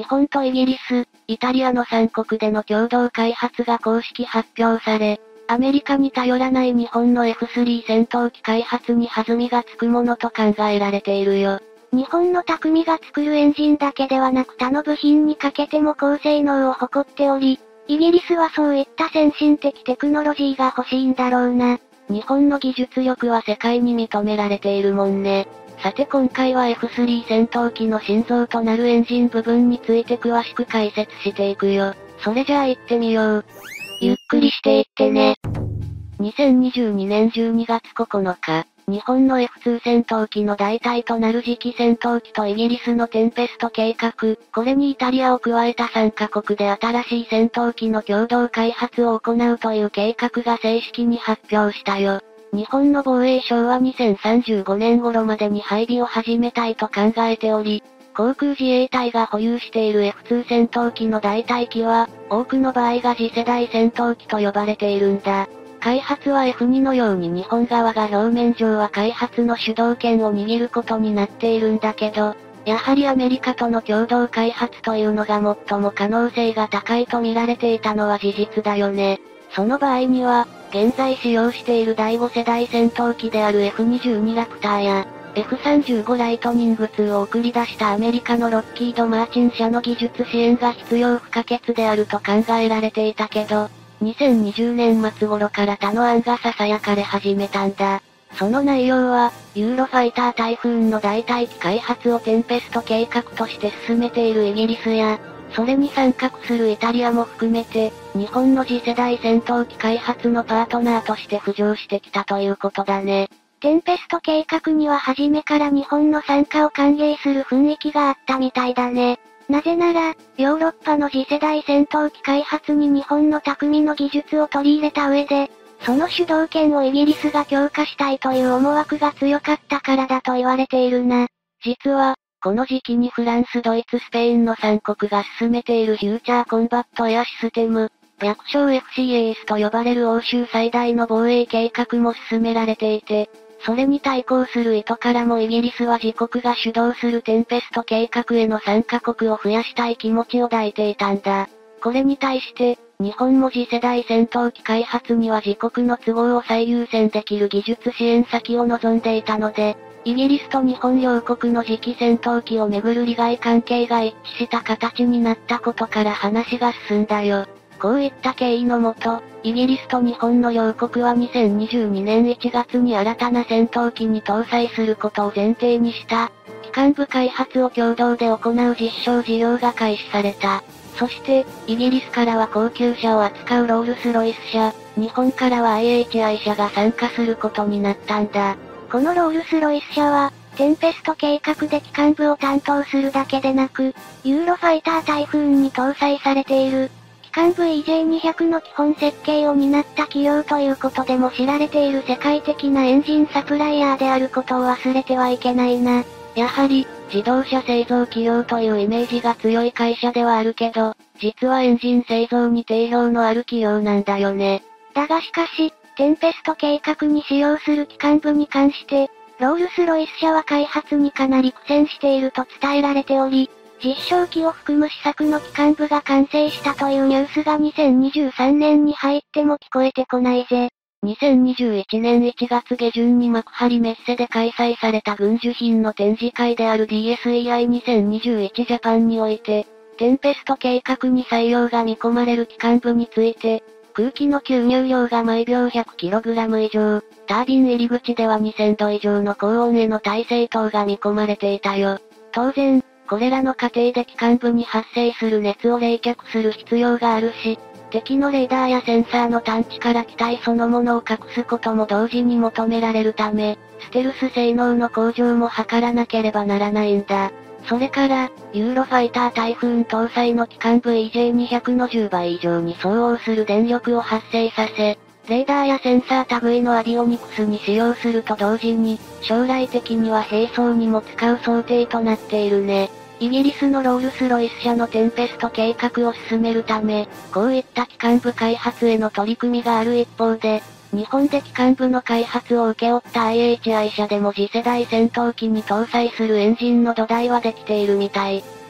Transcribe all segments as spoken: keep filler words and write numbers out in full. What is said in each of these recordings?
本とイギリス、イタリアのさんこくでの共同開発が公式発表され、アメリカに頼らない日本の エフスリー 戦闘機開発に弾みがつくものと考えられているよ。 日本の匠が作るエンジンだけではなく他の部品にかけても高性能を誇っており、イギリスはそういった先進的テクノロジーが欲しいんだろうな。 日本の技術力は世界に認められているもんね。さて今回は エフスリー 戦闘機の心臓となるエンジン部分について詳しく解説していくよ。それじゃあ行ってみよう。 ゆっくりしていってね。 にせんにじゅうにねんじゅうにがつここのか、日本の エフツー 戦闘機の代替となる次期戦闘機とイギリスのテンペスト計画、これにイタリアを加えたさんカ国で新しい戦闘機の共同開発を行うという計画が正式に発表したよ。日本の防衛省はにせんさんじゅうごねん頃までに配備を始めたいと考えており、航空自衛隊が保有している エフツー 戦闘機の代替機は、多くの場合が次世代戦闘機と呼ばれているんだ。開発は エフツー のように日本側が表面上は開発の主導権を握ることになっているんだけど、やはりアメリカとの共同開発というのが最も可能性が高いと見られていたのは事実だよね。その場合には、現在使用しているだいご世代戦闘機である エフにじゅうに ラプターや、エフさんじゅうご ライトニングツーを送り出したアメリカのロッキード・マーチン社の技術支援が必要不可欠であると考えられていたけど、にせんにじゅうねん末頃から他の案が囁かれ始めたんだ。その内容は、ユーロファイタータイフーンの代替機開発をテンペスト計画として進めているイギリスや、それに参画するイタリアも含めて、日本の次世代戦闘機開発のパートナーとして浮上してきたということだね。 テンペスト計画には初めから日本の参加を歓迎する雰囲気があったみたいだね。なぜなら、ヨーロッパの次世代戦闘機開発に日本の匠の技術を取り入れた上で、その主導権をイギリスが強化したいという思惑が強かったからだと言われているな。 実は、この時期にフランス、ドイツ、スペインのさんこくが進めているフューチャーコンバットエアシステム、略称 エフシーエーエス と呼ばれる欧州最大の防衛計画も進められていて、それに対抗する意図からもイギリスは自国が主導するテンペスト計画への参加国を増やしたい気持ちを抱いていたんだ。これに対して、日本も次世代戦闘機開発には自国の都合を最優先できる技術支援先を望んでいたので、イギリスと日本両国の次期戦闘機をめぐる利害関係が一致した形になったことから話が進んだよ。こういった経緯のもと、イギリスと日本の両国はにせんにじゅうにねんいちがつに新たな戦闘機に搭載することを前提にした、機関部開発を共同で行う実証事業が開始された。そして、イギリスからは高級車を扱うロールスロイス社、日本からは アイエイチアイ 社が参加することになったんだ。 このロールスロイス社は、テンペスト計画で機関部を担当するだけでなく、ユーロファイタータイフーンに搭載されている、機関部 イージェーにひゃく の基本設計を担った企業ということでも知られている世界的なエンジンサプライヤーであることを忘れてはいけないな。 やはり、自動車製造企業というイメージが強い会社ではあるけど、実はエンジン製造に定評のある企業なんだよね。 だがしかし、テンペスト計画に使用する機関部に関して、ロールスロイス社は開発にかなり苦戦していると伝えられており、実証機を含む試作の機関部が完成したというニュースがにせんにじゅうさんねんに入っても聞こえてこないぜ。 にせんにじゅういちねんいちがつげじゅんに幕張メッセで開催された軍需品の展示会である ディーエスイーアイにせんにじゅういち ジャパンにおいて、テンペスト計画に採用が見込まれる機関部について、空気の吸入量が毎秒 ひゃくキログラム 以上、タービン入り口ではにせんど以上の高温への耐性等が見込まれていたよ。当然、これらの過程で機関部に発生する熱を冷却する必要があるし、敵のレーダーやセンサーの探知から機体そのものを隠すことも同時に求められるため、ステルス性能の向上も図らなければならないんだ。それから、ユーロファイタータイフーン搭載の機関部 イージェーにひゃく のじゅうばい以上に相応する電力を発生させ、レーダーやセンサー類のアビオニクスに使用すると同時に、将来的には並走にも使う想定となっているね。イギリスのロールスロイス社のテンペスト計画を進めるため、こういった機関部開発への取り組みがある一方で、日本で機関部の開発を請け負った アイエイチアイ 社でも次世代戦闘機に搭載するエンジンの土台はできているみたい。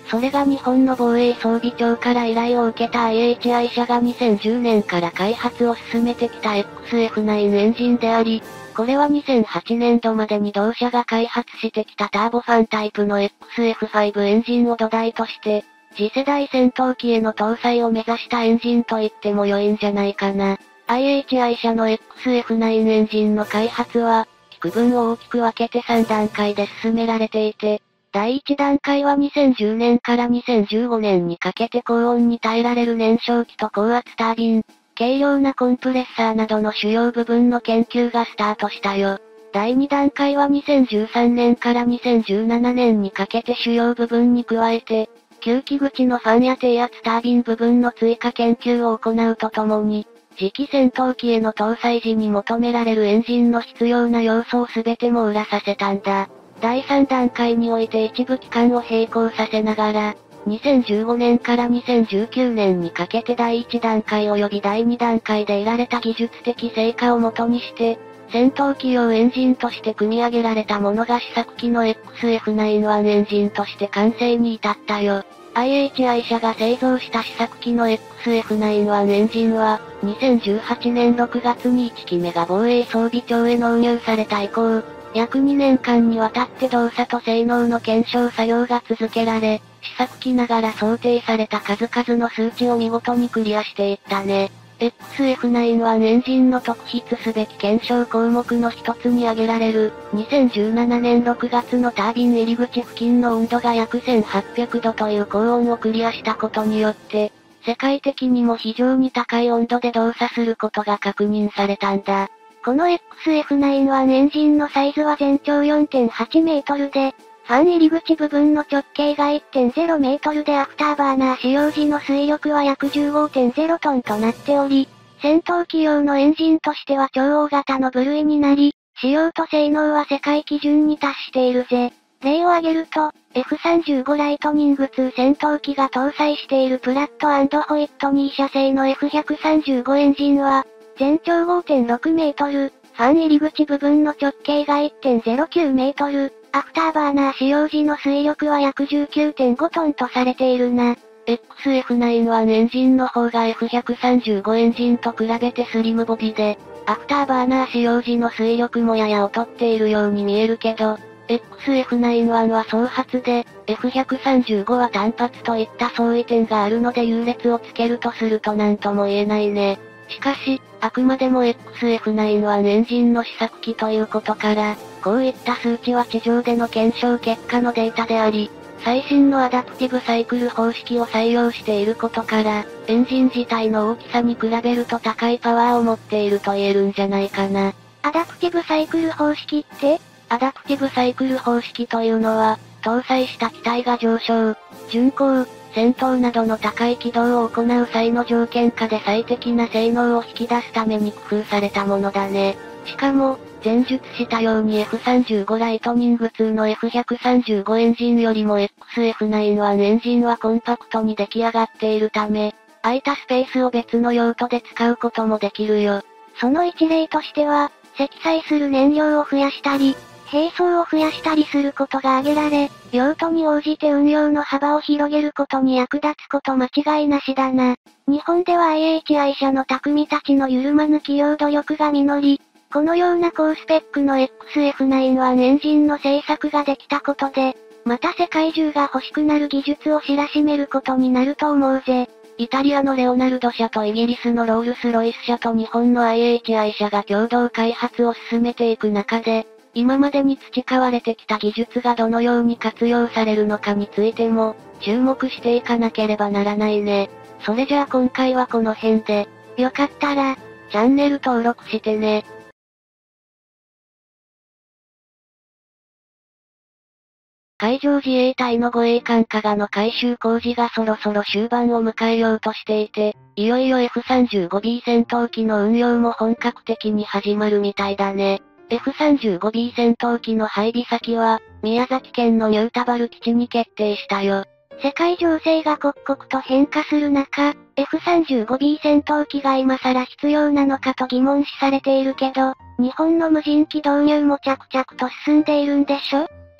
それが日本の防衛装備庁から依頼を受けた アイエイチアイ 社がにせんじゅうねんから開発を進めてきた エックスエフナイン エンジンであり、これはにせんはちねんどまでに同社が開発してきたターボファンタイプの エックスエフファイブ エンジンを土台として、次世代戦闘機への搭載を目指したエンジンと言っても良いんじゃないかな。アイエイチアイ 社の エックスエフナイン エンジンの開発は、区分を大きく分けてさんだんかいで進められていて、だいいちだんかいはにせんじゅうねんからにせんじゅうごねんにかけて高温に耐えられる燃焼機と高圧タービン、軽量なコンプレッサーなどの主要部分の研究がスタートしたよ。だいにだんかいはにせんじゅうさんねんからにせんじゅうななねんにかけて主要部分に加えて、吸気口のファンや低圧タービン部分の追加研究を行うとともに、次期戦闘機への搭載時に求められるエンジンの必要な要素を全て網羅させたんだ。だいさんだんかいにおいて一部期間を並行させながら、にせんじゅうごねんからにせんじゅうきゅうねんにかけてだいいちだんかい及びだいにだんかいで得られた技術的成果をもとにして、戦闘機用エンジンとして組み上げられたものが試作機の エックスエフナインワン エンジンとして完成に至ったよ。アイエイチアイ 社が製造した試作機の エックスエフナインワン エンジンは、にせんじゅうはちねんろくがつにいっきめが防衛装備庁へ納入された以降、約にねんかんにわたって動作と性能の検証作業が続けられ、試作機ながら想定された数々の数値を見事にクリアしていったね。エックスエフナインワン エンジンの特筆すべき検証項目の一つに挙げられる、にせんじゅうななねんろくがつのタービン入り口付近の温度が約せんはっぴゃくどという高温をクリアしたことによって、世界的にも非常に高い温度で動作することが確認されたんだ。 この エックスエフナインワン エンジンのサイズは全長 よんてんはちメートルで、ファン入り口部分の直径が いってんゼロメートルでアフターバーナー使用時の推力は約 じゅうごてんゼロトンとなっており、戦闘機用のエンジンとしては超大型の部類になり、仕様と性能は世界基準に達しているぜ。例を挙げると、エフさんじゅうご ライトニングツー戦闘機が搭載しているプラット&ホイットニー社製の エフひゃくさんじゅうご エンジンは、全長 ごてんろくメートル、ファン入り口部分の直径が いってんゼロきゅうメートル、アフターバーナー使用時の推力は約 じゅうきゅうてんごトンとされているな。 エックスエフナインワン エンジンの方が エフひゃくさんじゅうご エンジンと比べてスリムボディで、アフターバーナー使用時の推力もやや劣っているように見えるけど、エックスエフナインワン は双発で、エフひゃくさんじゅうご は単発といった相違点があるので優劣をつけるとするとなんとも言えないね。しかし、あくまでも エックスエフナインワン エンジンの試作機ということから、こういった数値は地上での検証結果のデータであり、最新のアダプティブサイクル方式を採用していることから、エンジン自体の大きさに比べると高いパワーを持っていると言えるんじゃないかな。 アダプティブサイクル方式って？ アダプティブサイクル方式というのは、搭載した機体が上昇、巡航、戦闘などの高い軌道を行う際の条件下で最適な性能を引き出すために工夫されたものだね。しかも、前述したように エフさんじゅうご ライトニングツーの エフひゃくさんじゅうご エンジンよりも エックスエフナインワン エンジンはコンパクトに出来上がっているため、空いたスペースを別の用途で使うこともできるよ。 その一例としては、積載する燃料を増やしたり、並走を増やしたりすることが挙げられ、用途に応じて運用の幅を広げることに役立つこと間違いなしだな。日本では アイエイチアイ 社の匠たちの緩まぬ企業努力が実り、このような高スペックの エックスエフナインワン エンジンの製作ができたことで、また世界中が欲しくなる技術を知らしめることになると思うぜ。 イタリアのレオナルド社とイギリスのロールスロイス社と日本の アイエイチアイ 社が共同開発を進めていく中で、今までに培われてきた技術がどのように活用されるのかについても、注目していかなければならないね。それじゃあ今回はこの辺で、 よかったら、 チャンネル登録してね。海上自衛隊の護衛艦加賀の改修工事がそろそろ終盤を迎えようとしていて、いよいよ エフさんじゅうごビー 戦闘機の運用も本格的に始まるみたいだね。エフさんじゅうごビー 戦闘機の配備先は、宮崎県のニュータバル基地に決定したよ。 世界情勢が刻々と変化する中、エフさんじゅうごビー 戦闘機が今更必要なのかと疑問視されているけど、日本の無人機導入も着々と進んでいるんでしょ？ うん、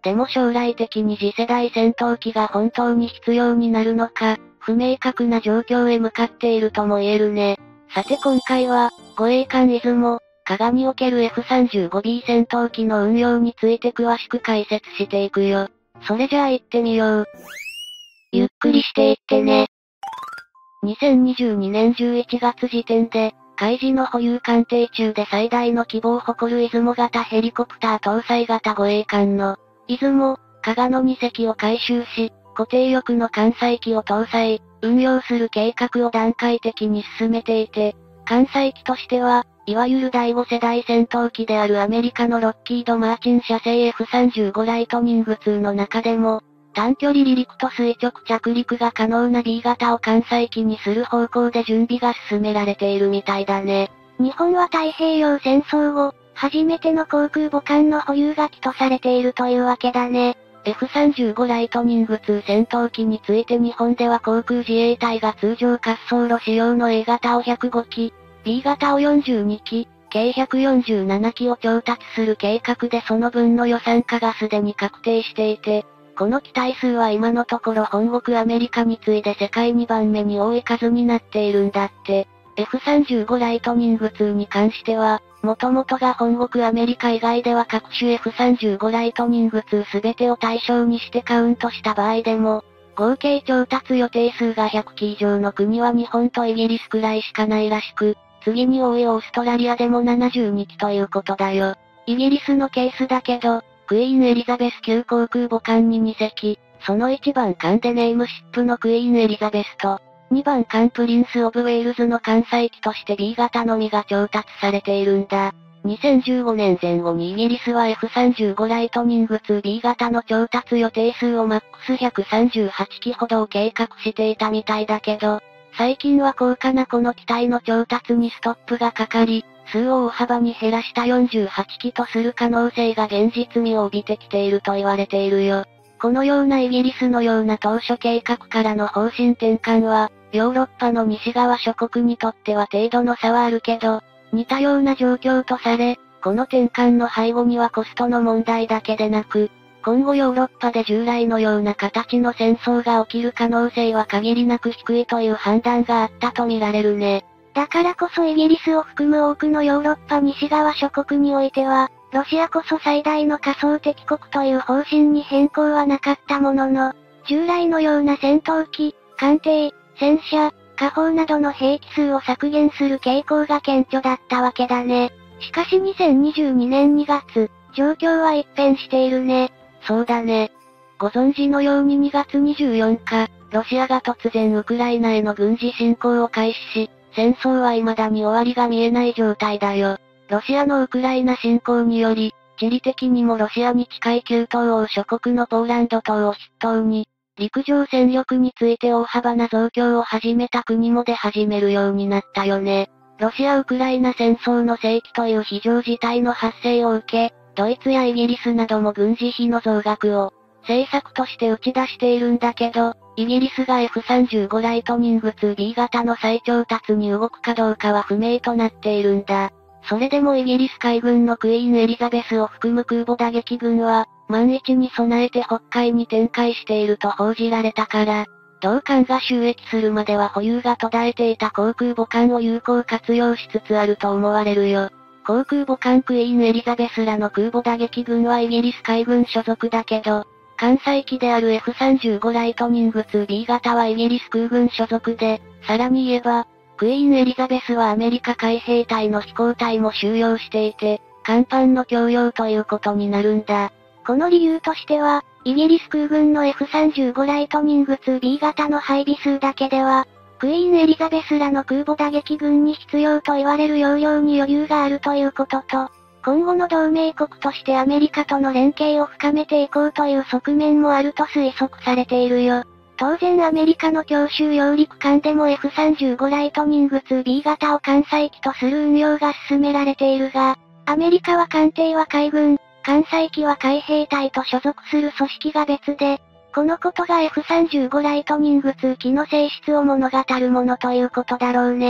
でも将来的に次世代戦闘機が本当に必要になるのか、不明確な状況へ向かっているとも言えるね。さて今回は、護衛艦出雲、加賀における エフさんじゅうごビー 戦闘機の運用について詳しく解説していくよ。それじゃあ行ってみよう。ゆっくりしていってね。にせんにじゅうにねんじゅういちがつ時点で、海自の保有艦艇中で最大の規模を誇る出雲型ヘリコプター搭載型護衛艦の、出雲、加賀のにせきを改修し、固定翼の艦載機を搭載、運用する計画を段階的に進めていて、艦載機としては、いわゆるだいご世代戦闘機であるアメリカのロッキード・マーチン社製 エフさんじゅうご ライトニングツーの中でも、短距離離陸と垂直着陸が可能な ビー 型を艦載機にする方向で準備が進められているみたいだね。 日本は太平洋戦争後、初めての航空母艦の保有が基とされているというわけだね。 エフさんじゅうご ライトニングツー戦闘機について日本では航空自衛隊が通常滑走路仕様の エー 型をひゃくごき、ビー 型をよんじゅうにき、計ひゃくよんじゅうななきを調達する計画でその分の予算化がすでに確定していて、この機体数は今のところ本国アメリカに次いで世界にばんめに多い数になっているんだって。エフさんじゅうご ライトニングツーに関しては、元々が本国アメリカ以外では各種 エフさんじゅうご ライトニングツーすべてを対象にしてカウントした場合でも、合計調達予定数がひゃくき以上の国は日本とイギリスくらいしかないらしく、次に多いオーストラリアでもななじゅうにきということだよ。イギリスのケースだけど、クイーンエリザベス級航空母艦ににせき、そのいちばん艦でネームシップのクイーンエリザベスと、にばん艦プリンスオブウェールズの艦載機として ビー 型のみが調達されているんだ。にせんじゅうごねんぜん後にイギリスは エフさんじゅうご ライトニングツービー 型の調達予定数をマックスひゃくさんじゅうはちきほどを計画していたみたいだけど、最近は高価なこの機体の調達にストップがかかり、数を大幅に減らしたよんじゅうはちきとする可能性が現実味を帯びてきていると言われているよ。このようなイギリスのような当初計画からの方針転換は、ヨーロッパの西側諸国にとっては程度の差はあるけど、似たような状況とされ、この転換の背後にはコストの問題だけでなく、今後ヨーロッパで従来のような形の戦争が起きる可能性は限りなく低いという判断があったと見られるね。 だからこそイギリスを含む多くのヨーロッパ西側諸国においては、ロシアこそ最大の仮想敵国という方針に変更はなかったものの、従来のような戦闘機、艦艇、戦車、火砲などの兵器数を削減する傾向が顕著だったわけだね。しかしにせんにじゅうにねんにがつ、状況は一変しているね。 そうだね。ご存知のようににがつにじゅうよっか、ロシアが突然ウクライナへの軍事侵攻を開始し、戦争は未だに終わりが見えない状態だよ。ロシアのウクライナ侵攻により、地理的にもロシアに近い旧東欧諸国のポーランド島を筆頭に、陸上戦力について大幅な増強を始めた国も出始めるようになったよね。ロシア・ウクライナ戦争の世紀という非常事態の発生を受け、ドイツやイギリスなども軍事費の増額を政策として打ち出しているんだけど、イギリスが エフさんじゅうご ライトニングツービー 型の再調達に動くかどうかは不明となっているんだ。それでもイギリス海軍のクイーンエリザベスを含む空母打撃群は、万一に備えて北海に展開していると報じられたから、同艦が収益するまでは保有が途絶えていた航空母艦を有効活用しつつあると思われるよ。航空母艦クイーンエリザベスらの空母打撃群はイギリス海軍所属だけど、艦載機である エフさんじゅうご ライトニングツービー 型はイギリス空軍所属で、さらに言えば、クイーンエリザベスはアメリカ海兵隊の飛行隊も収容していて、甲板の供用ということになるんだ。 この理由としては、イギリス空軍の エフさんじゅうご ライトニングツービー 型の配備数だけでは、クイーンエリザベスらの空母打撃群に必要と言われる容量に余裕があるということと、今後の同盟国としてアメリカとの連携を深めていこうという側面もあると推測されているよ。当然アメリカの強襲揚陸艦でも エフさんじゅうご ライトニングツービー 型を艦載機とする運用が進められているが、アメリカは艦艇は海軍、艦載機は海兵隊と所属する組織が別で、このことが エフさんじゅうご ライトニングツー機の性質を物語るものということだろうね。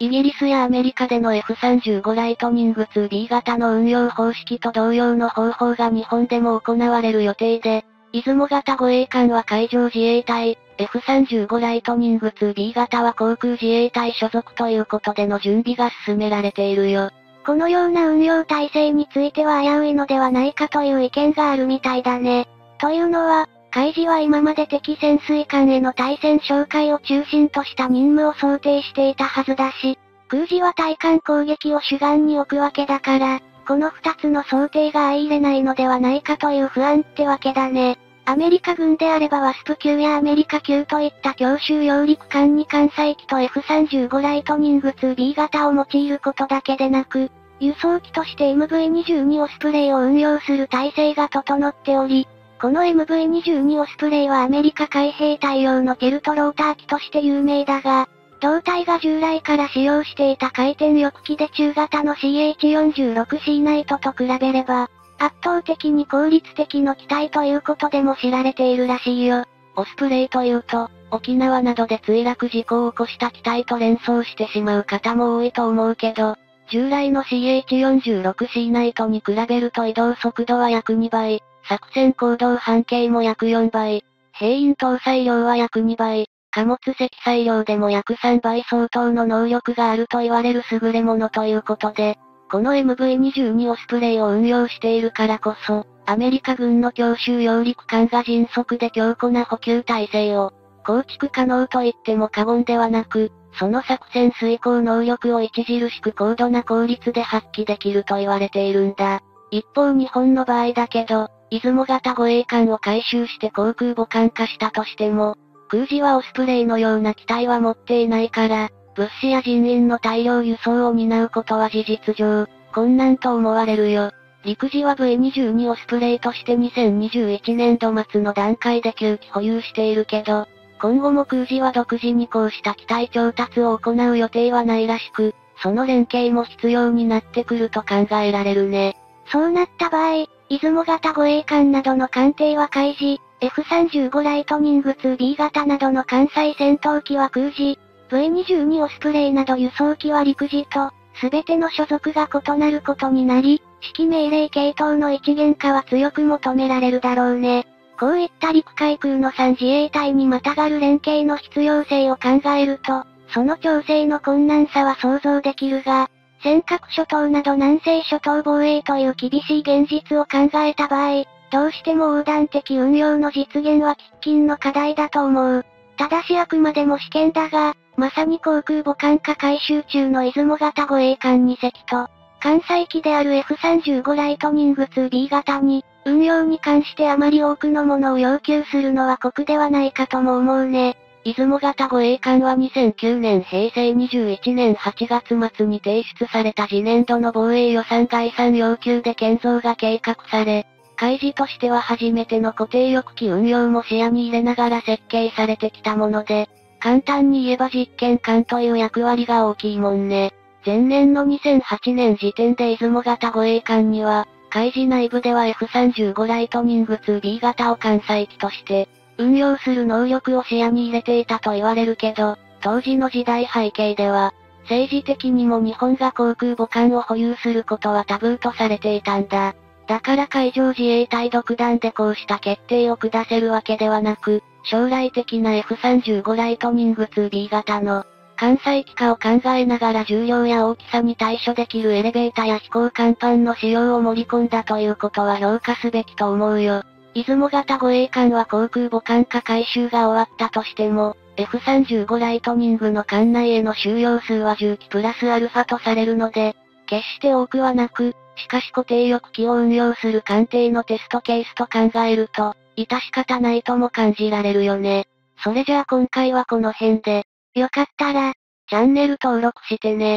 イギリスやアメリカでの エフさんじゅうご ライトニング ツービー 型の運用方式と同様の方法が日本でも行われる予定で、出雲型護衛艦は海上自衛隊、エフさんじゅうご ライトニング ツービー 型は航空自衛隊所属ということでの準備が進められているよ。 このような運用体制については危ういのではないかという意見があるみたいだね。というのは、海事は今まで敵潜水艦への対戦哨戒を中心とした任務を想定していたはずだし、空自は対艦攻撃を主眼に置くわけだから、この二つの想定が相入れないのではないかという不安ってわけだね。アメリカ軍であればワスプ級やアメリカ級といった強襲揚陸艦に艦載機と エフさんじゅうご ライトニング ツービー 型を用いることだけでなく、輸送機として エムブイにじゅうに オスプレイを運用する体制が整っており、この エムブイにじゅうに オスプレイはアメリカ海兵隊用のケルトローター機として有名だが、同体が従来から使用していた回転翼機で中型の シーエイチよんじゅうろくシー ナイトと比べれば、圧倒的に効率的の機体ということでも知られているらしいよ。 オスプレイというと、沖縄などで墜落事故を起こした機体と連想してしまう方も多いと思うけど、従来の シーエイチよんじゅうろくシー ナイトに比べると移動速度は約にばい、作戦行動半径も約よんばい、兵員搭載量は約にばい、貨物積載量でも約さんばい相当の能力があると言われる優れものということで、この エムブイにじゅうに オスプレイを運用しているからこそ、アメリカ軍の強襲揚陸艦が迅速で強固な補給体制を構築可能と言っても過言ではなく、その作戦遂行能力を著しく高度な効率で発揮できると言われているんだ。一方日本の場合だけど、出雲型護衛艦を改修して航空母艦化したとしても、空自はオスプレイのような機体は持っていないから、物資や人員の大量輸送を担うことは事実上、困難と思われるよ。陸自は ブイにじゅうに オスプレイとしてにせんにじゅういちねんど末の段階できゅうき保有しているけど、今後も空自は独自にこうした機体調達を行う予定はないらしく、その連携も必要になってくると考えられるね。 そうなった場合、出雲型護衛艦などの艦艇は海自、エフさんじゅうご ライトニング ツービー 型などの艦載戦闘機は空自、ブイにじゅうに オスプレイなど輸送機は陸自と、すべての所属が異なることになり、指揮命令系統の一元化は強く求められるだろうね。こういった陸海空のさん自衛隊にまたがる連携の必要性を考えると、その調整の困難さは想像できるが、尖閣諸島など南西諸島防衛という厳しい現実を考えた場合、どうしても横断的運用の実現は喫緊の課題だと思う。ただしあくまでも試験だが、まさに航空母艦化改修中の出雲型護衛艦に隻と、艦載機である エフさんじゅうご ライトニング ツービー 型に、運用に関してあまり多くのものを要求するのは酷ではないかとも思うね。 出雲型護衛艦はにせんきゅうねんへいせいにじゅういちねんはちがつ末に提出された次年度の防衛予算概算要求で建造が計画され、海自としては初めての固定翼機運用も視野に入れながら設計されてきたもので、簡単に言えば実験艦という役割が大きいもんね。前年のにせんはちねん時点で出雲型護衛艦には、海自内部では エフさんじゅうご ライトニング ツービー 型を艦載機として、運用する能力を視野に入れていたと言われるけど、当時の時代背景では、政治的にも日本が航空母艦を保有することはタブーとされていたんだ。だから海上自衛隊独断でこうした決定を下せるわけではなく、将来的な エフさんじゅうご ライトニング ツービー 型の艦載機化を考えながら重量や大きさに対処できるエレベータや飛行甲板の使用を盛り込んだということは評価すべきと思うよ。出雲型護衛艦は航空母艦化改修が終わったとしても、エフさんじゅうご ライトニングの艦内への収容数はじゅうきプラスアルファとされるので、決して多くはなく、しかし固定翼機を運用する艦艇のテストケースと考えると、致し方ないとも感じられるよね。それじゃあ今回はこの辺で、 よかったら、 チャンネル登録してね。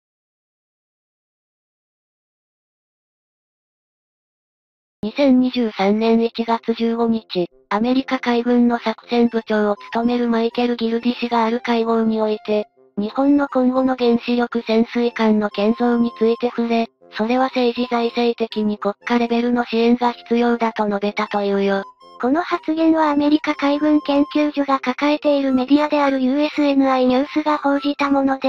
にせんにじゅうさんねんいちがつじゅうごにち、アメリカ海軍の作戦部長を務めるマイケル・ギルディ氏がある会合において、日本の今後の原子力潜水艦の建造について触れ、それは政治財政的に国家レベルの支援が必要だと述べたというよ。 この発言はアメリカ海軍研究所が抱えているメディアである ユーエスエヌアイ ニュースが報じたもので、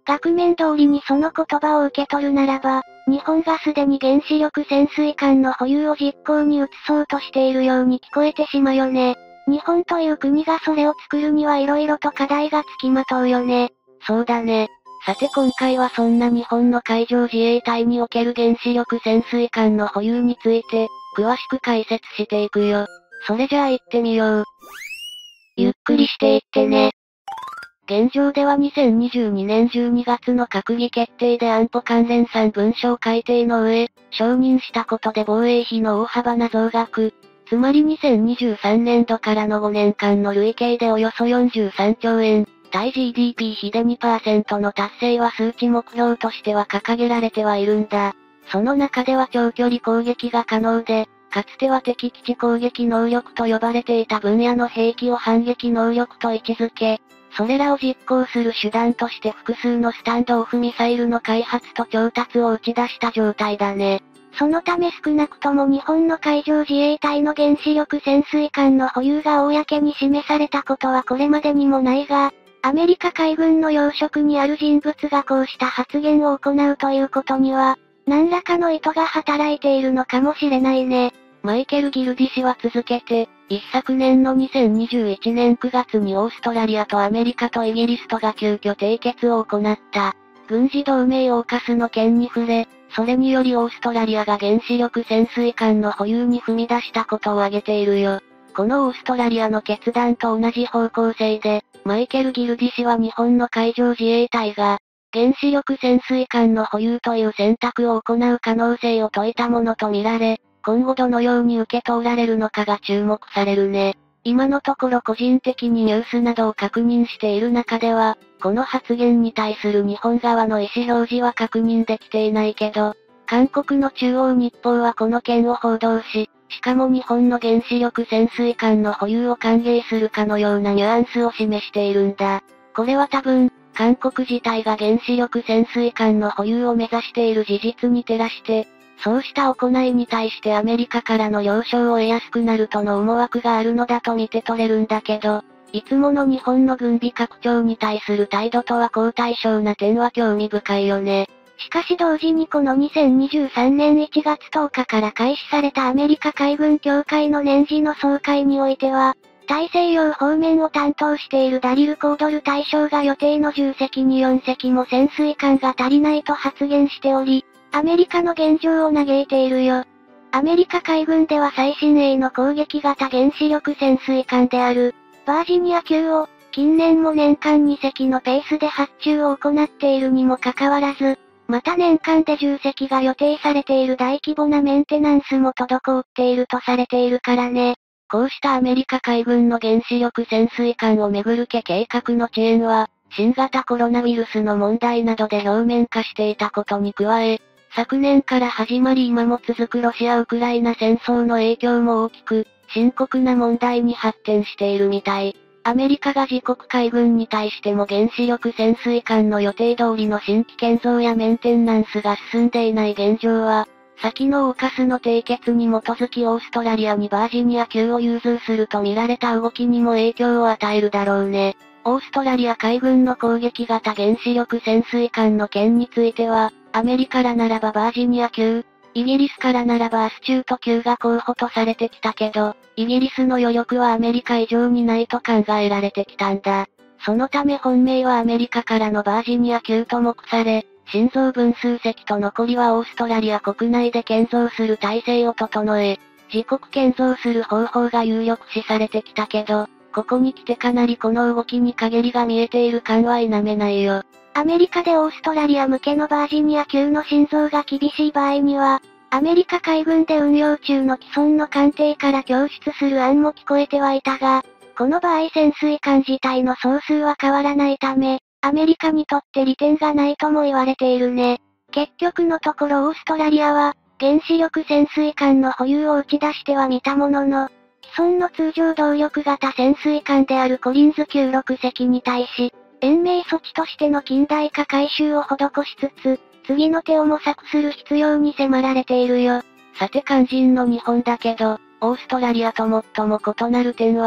額面通りにその言葉を受け取るならば、日本がすでに原子力潜水艦の保有を実行に移そうとしているように聞こえてしまよね。日本という国がそれを作るには色々と課題がつきまとうよね。 そうだね。さて今回はそんな日本の海上自衛隊における原子力潜水艦の保有について、詳しく解説していくよ。それじゃあ行ってみよう。ゆっくりしていってね。現状ではにせんにじゅうにねんじゅうにがつの閣議決定で安保関連さん文書改定の上、承認したことで防衛費の大幅な増額、つまりにせんにじゅうさんねんどからのごねんかんの累計でおよそよんじゅうさんちょうえん、対 ジーディーピー 比で にパーセント の達成は数値目標としては掲げられてはいるんだ。その中では長距離攻撃が可能で、かつては敵基地攻撃能力と呼ばれていた分野の兵器を反撃能力と位置づけ、それらを実行する手段として複数のスタンドオフミサイルの開発と調達を打ち出した状態だね。 そのため少なくとも日本の海上自衛隊の原子力潜水艦の保有が公に示されたことはこれまでにもないが、アメリカ海軍の要職にある人物がこうした発言を行うということには、何らかの意図が働いているのかもしれないね。 マイケル・ギルディ氏は続けて、一昨年のにせんにじゅういちねんくがつにオーストラリアとアメリカとイギリスとが急遽締結を行った、軍事同盟オーカスの件に触れ、それによりオーストラリアが原子力潜水艦の保有に踏み出したことを挙げているよ。このオーストラリアの決断と同じ方向性で、マイケル・ギルディ氏は日本の海上自衛隊が、原子力潜水艦の保有という選択を行う可能性を説いたものとみられ、今後どのように受け通られるのかが注目されるね。今のところ個人的にニュースなどを確認している中では、この発言に対する日本側の意思表示は確認できていないけど、韓国の中央日報はこの件を報道し、しかも日本の原子力潜水艦の保有を歓迎するかのようなニュアンスを示しているんだ。これは多分、韓国自体が原子力潜水艦の保有を目指している事実に照らして、そうした行いに対してアメリカからの了承を得やすくなるとの思惑があるのだと見て取れるんだけど、いつもの日本の軍備拡張に対する態度とは好対照な点は興味深いよね。 しかし同時にこのにせんにじゅうさんねんいちがつとおかから開始されたアメリカ海軍協会の年次の総会においては、大西洋方面を担当しているダリル・コードル大将が予定のじゅっせきによんせきも潜水艦が足りないと発言しており、アメリカの現状を嘆いているよ。アメリカ海軍では最新鋭の攻撃型原子力潜水艦である、バージニア級を、近年も年間にせきのペースで発注を行っているにもかかわらず、また年間でじゅっせきが予定されている大規模なメンテナンスも滞っているとされているからね。 こうしたアメリカ海軍の原子力潜水艦をめぐる計画の遅延は、新型コロナウイルスの問題などで表面化していたことに加え、昨年から始まり今も続くロシア・ウクライナ戦争の影響も大きく、深刻な問題に発展しているみたい。アメリカが自国海軍に対しても原子力潜水艦の予定通りの新規建造やメンテナンスが進んでいない現状は、先のオーカスの締結に基づきオーストラリアにバージニア級を融通すると見られた動きにも影響を与えるだろうね。オーストラリア海軍の攻撃型原子力潜水艦の件については、アメリカからならばバージニア級、イギリスからならばアスチュート級が候補とされてきたけど、イギリスの余力はアメリカ以上にないと考えられてきたんだ。そのため本命はアメリカからのバージニア級と目され、新造分数隻と残りはオーストラリア国内で建造する体制を整え、自国建造する方法が有力視されてきたけど、ここに来てかなりこの動きに陰りが見えている感は否めないよ。 アメリカでオーストラリア向けのバージニア級の新造が厳しい場合には、アメリカ海軍で運用中の既存の艦艇から供出する案も聞こえてはいたが、この場合潜水艦自体の総数は変わらないため、アメリカにとって利点がないとも言われているね。結局のところオーストラリアは、原子力潜水艦の保有を打ち出してはみたものの、既存の通常動力型潜水艦であるコリンズ級ろくせきに対し、延命措置としての近代化改修を施しつつ、次の手を模索する必要に迫られているよ。 さて肝心の日本だけど、オーストラリアと最も異なる点は、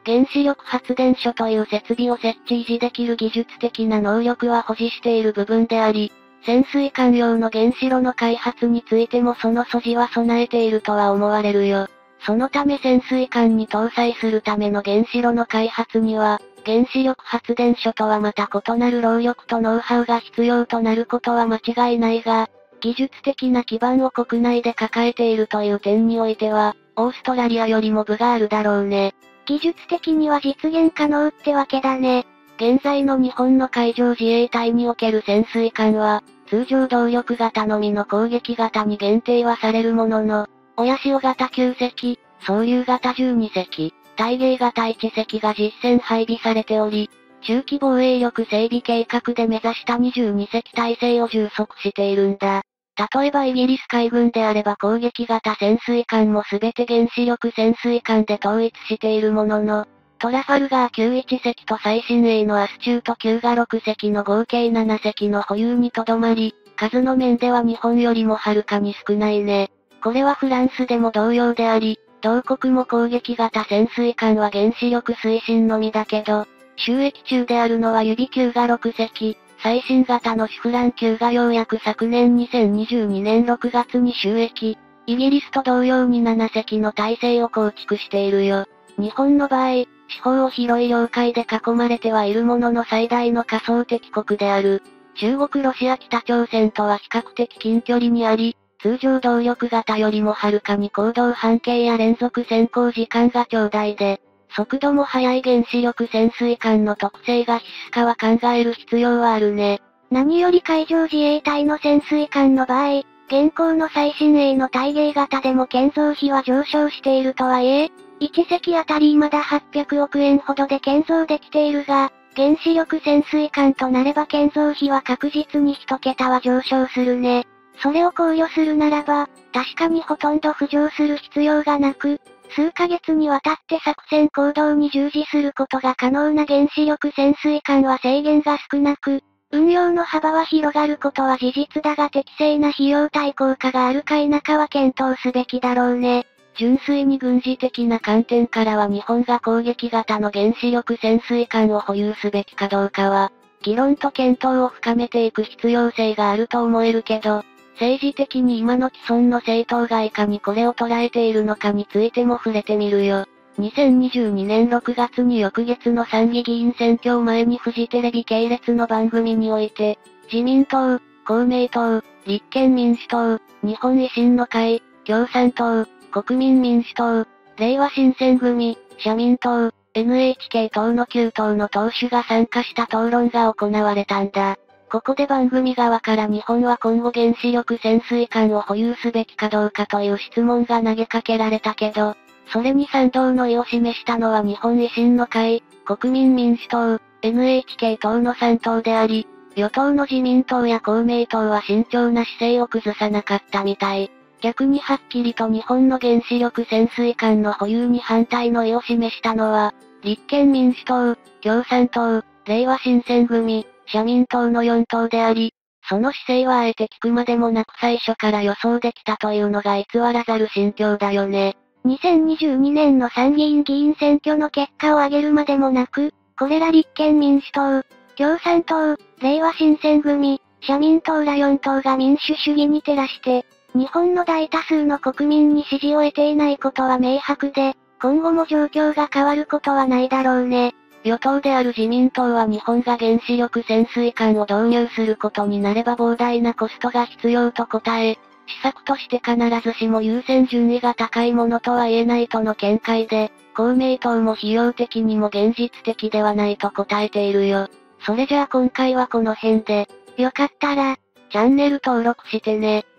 原子力発電所という設備を設置維持できる技術的な能力は保持している部分であり、潜水艦用の原子炉の開発についてもその素地は備えているとは思われるよ。そのため潜水艦に搭載するための原子炉の開発には、原子力発電所とはまた異なる労力とノウハウが必要となることは間違いないが、技術的な基盤を国内で抱えているという点においては、オーストラリアよりも分があるだろうね。 技術的には実現可能ってわけだね。 現在の日本の海上自衛隊における潜水艦は、通常動力型のみの攻撃型に限定はされるものの、親潮型きゅう隻、総流型じゅうに隻、対芸型いち隻が実戦配備されており、中期防衛力整備計画で目指したにじゅうに隻体制を充足しているんだ。例えばイギリス海軍であれば攻撃型潜水艦もすべて原子力潜水艦で統一しているものの、トラファルガーきゅういち隻と最新鋭のアスチュートきゅうがろく隻の合計なな隻の保有にとどまり、数の面では日本よりもはるかに少ないね。これはフランスでも同様であり、同国も攻撃型潜水艦は原子力推進のみだけど、収益中であるのは指きゅうがろく隻、最新型のシフランきゅうがようやく昨年にせんにじゅうにねんろくがつに収益、イギリスと同様になな隻の体制を構築しているよ。日本の場合、四方を広い領海で囲まれてはいるものの最大の仮想敵国である。中国ロシア北朝鮮とは比較的近距離にあり、通常動力型よりもはるかに行動半径や連続潜航時間が長大で、速度も速い原子力潜水艦の特性が必須かは考える必要はあるね。 何より海上自衛隊の潜水艦の場合、現行の最新鋭の対芸型でも建造費は上昇しているとはいえ、いち隻あたり未だはっぴゃくおくえんほどで建造できているが、原子力潜水艦となれば建造費は確実に一桁は上昇するね。それを考慮するならば、確かにほとんど浮上する必要がなく、数ヶ月にわたって作戦行動に従事することが可能な原子力潜水艦は制限が少なく、運用の幅は広がることは事実だが適正な費用対効果があるか否かは検討すべきだろうね。 純粋に軍事的な観点からは日本が攻撃型の原子力潜水艦を保有すべきかどうかは、議論と検討を深めていく必要性があると思えるけど、政治的に今の既存の政党がいかにこれを捉えているのかについても触れてみるよ。にせんにじゅうにねんろくがつに翌月の参議議員選挙を前にフジテレビ系列の番組において、自民党、公明党、立憲民主党、日本維新の会、共産党、国民民主党、れいわ新選組、社民党、エヌエイチケー 等のきゅう党の党首が参加した討論が行われたんだ。ここで番組側から日本は今後原子力潜水艦を保有すべきかどうかという質問が投げかけられたけど、それに賛同の意を示したのは日本維新の会、国民民主党、エヌエイチケー 等のさん党であり、与党の自民党や公明党は慎重な姿勢を崩さなかったみたい。逆にはっきりと日本の原子力潜水艦の保有に反対の意を示したのは、立憲民主党、共産党、れいわ新選組、社民党のよん党であり、その姿勢はあえて聞くまでもなく最初から予想できたというのが偽らざる心境だよね。 にせんにじゅうにねんの参議院議員選挙の結果を挙げるまでもなく、これら立憲民主党、共産党、れいわ新選組、社民党らよん党が民主主義に照らして、日本の大多数の国民に支持を得ていないことは明白で、今後も状況が変わることはないだろうね。 与党である自民党は日本が原子力潜水艦を導入することになれば膨大なコストが必要と答え、施策として必ずしも優先順位が高いものとは言えないとの見解で、公明党も費用的にも現実的ではないと答えているよ。それじゃあ今回はこの辺で、 よかったら、 チャンネル登録してね。